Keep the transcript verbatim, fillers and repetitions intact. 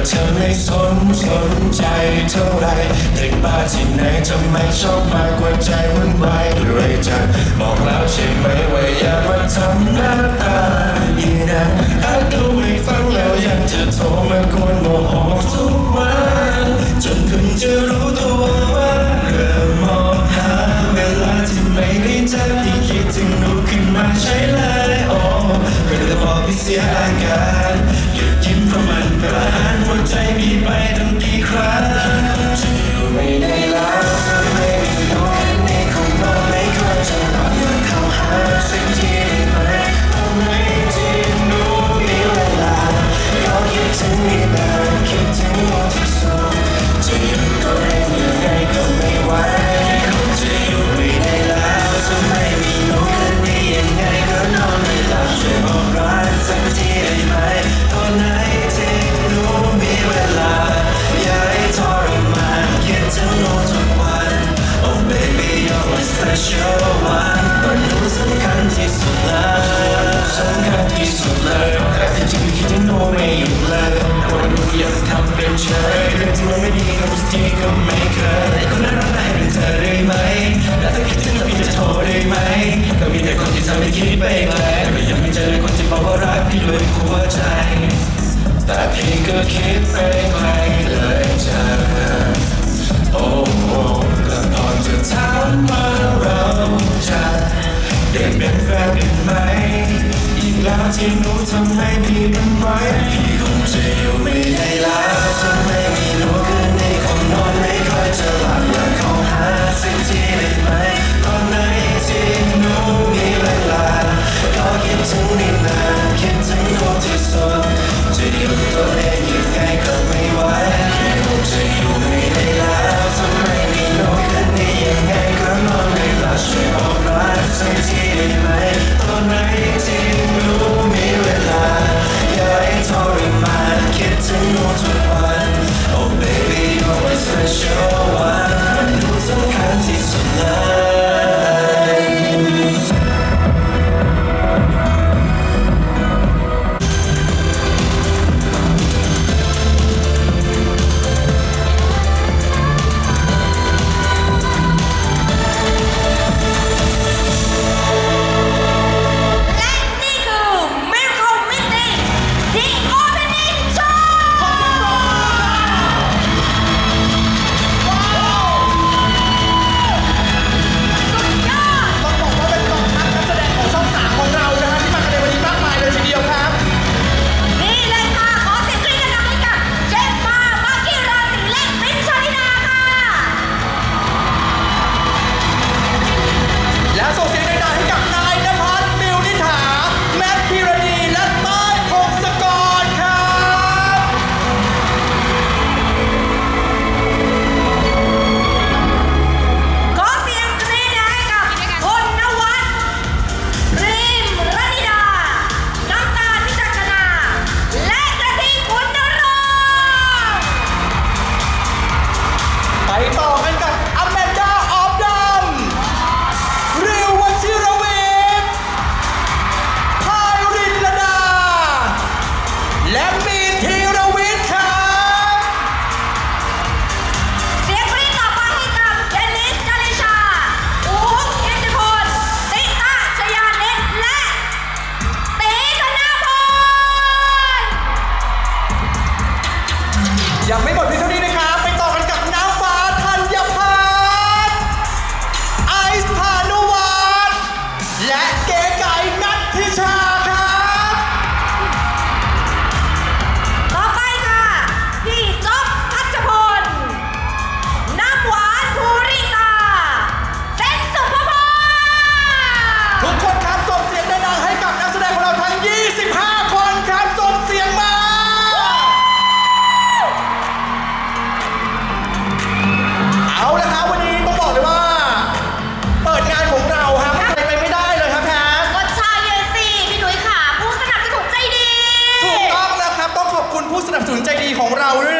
เธอไม่สนสนใจเท่าไรเด็กบ้าที่ไหนทำไมชอบมากกว่าใจมันไหวด้วยจังบอกแล้วใช่ไหมว่าอย่ามาทำหน้าตาอีนั้นถ้าดูไม่ฟังแล้วยังจะโทรมากวนโมโหทุกวันจนเพิ่งจะรู้ตัวว่าเริ่มมองหาเวลาที่ไม่ได้เจอที่คิดถึงหนูขึ้นมาใช่เลยโอ้เรื่องบอกพี่เสียอาการหยุดยิ้มเพราะมันเป็นอาหารหัวใจมีไปตั้งกี่ครั้งจะอยู่ไม่ได้แล้วเธอไม่มีหนูแค่นี้คงนอนไม่ค่อยจะหลับเข้าหาสิ่งที่ไม่ตรงไหนที่หนูมีเวลาก็คิดถึงนี่นาคิดถึงหนูที่สุดจะหยุดก็เองยังไงก็ไม่ไหวคงจะอยู่ไม่ได้แล้วเธอไม่มีหนูแค่นี้ยังไงก็นอนไม่หลับช่วยบอกรักสักทีได้ไหมตอนไหนที่หนูมีเวลาอย่าให้ทรมานคิดถึงหนูทุกวัน Oh baby you're my special one วันหนูสำคัญที่สุดเลยสำคัญที่สุดเลยแต่จริงคิดถึงหนูไม่หยุดเลยแต่วันหนูยังทำเป็นเฉยเรื่องที่มันไม่ดีกับสักทีก็ไม่เคยคนนั้นรักได้เป็นเธอได้ไหมแล้วถ้าคิดถึงแล้วพี่จะโทรได้ไหมก็มีแต่คนที่ทำให้คิดไปไกลแต่ยังไม่เจอคนที่บอกว่ารักพี่ด้วยหัวใจแต่พี่ก็คิดไปไกลเลยเธอโอ้โอ้ก็พอจะถามว่าเราจะได้เป็นแฟนกันไหมอีกแล้วที่หนูทำให้พี่มันไว้พี่คงจะอยู่ไม่ได้แล้วถ้าไม่มีหนูคืนนี้คงนอนไม่ค่อยจะหลับอยากเข้าหาสิ่งที่ได้ไหมตอนไหนที่หนูมีเวลาก็คิดถึงนี่นาคิดถึงหนูที่สุดจะหยุดตัวเองยังไงก็ไม่ไหวพี่คงจะอยู่ไม่ได้แล้วถ้าไม่มีหนูคืนนี้ยังไงก็นอนไม่หลับช่วยบอกรักสักทีได้ไหมตอนไหนที่หนูมีเวลาอย่าให้ทรมานคิดถึงหนูทุกวัน Oh baby you're my special one มันหนูสำคัญที่สุดเลยยังไม่หมดเพียงเท่านี้นะครับไปต่อกันกับน้ำฟ้าธัญพัฒน์ไอซ์พานุวัฒน์และเก๋ไก่นัทธิชาครับต่อไปค่ะพี่จ๊อบทัชพลน้ำหวานภูริตาเซนสุภพรทุกคนครับส่งเสียงดังๆให้กับนักแสดงของเราทั้งยี่สิบห้าคนครับส่งเสียงมาเอาละครับวันนี้ต้องบอกเลยว่าเปิดงานของเราฮะไม่ไปไม่ได้เลยครับแพทก็ชายเยซี่พี่หนุ่ยขาผู้สนับสนุนใจดีถูกต้องแล้วครับต้องขอบคุณผู้สนับสนุนใจดีของเราด้วย